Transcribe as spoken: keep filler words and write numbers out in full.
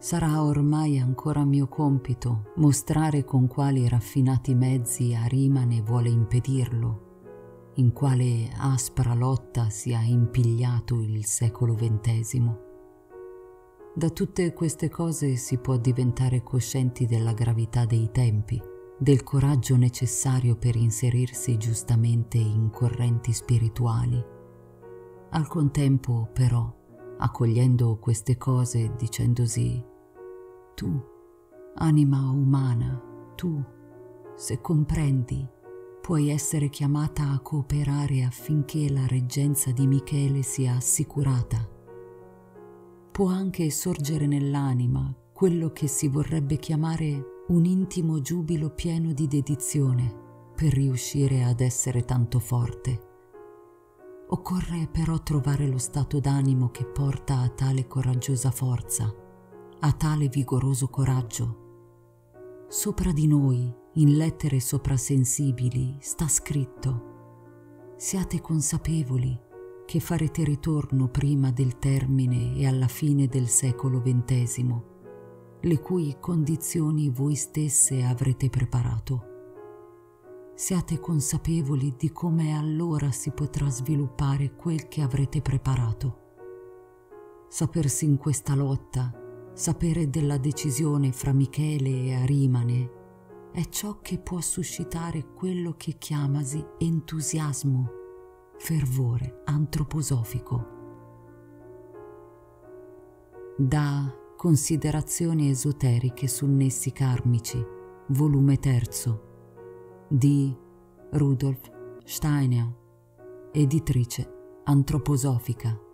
Sarà ormai ancora mio compito mostrare con quali raffinati mezzi Ahrimane vuole impedirlo, in quale aspra lotta si è impigliato il secolo ventesimo. Da tutte queste cose si può diventare coscienti della gravità dei tempi, del coraggio necessario per inserirsi giustamente in correnti spirituali. Al contempo, però, accogliendo queste cose dicendosi: tu, anima umana, tu, se comprendi, puoi essere chiamata a cooperare affinché la reggenza di Michele sia assicurata. Può anche sorgere nell'anima quello che si vorrebbe chiamare un intimo giubilo pieno di dedizione per riuscire ad essere tanto forte. Occorre però trovare lo stato d'animo che porta a tale coraggiosa forza, a tale vigoroso coraggio. Sopra di noi, in lettere soprasensibili, sta scritto: siate consapevoli che farete ritorno prima del termine e alla fine del secolo ventesimo, le cui condizioni voi stesse avrete preparato. Siate consapevoli di come allora si potrà sviluppare quel che avrete preparato. Sapersi in questa lotta, sapere della decisione fra Michele e Ahrimane, è ciò che può suscitare quello che chiamasi entusiasmo, fervore antroposofico. Da Considerazioni esoteriche su nessi karmici, volume terzo, di Rudolf Steiner, editrice Antroposofica.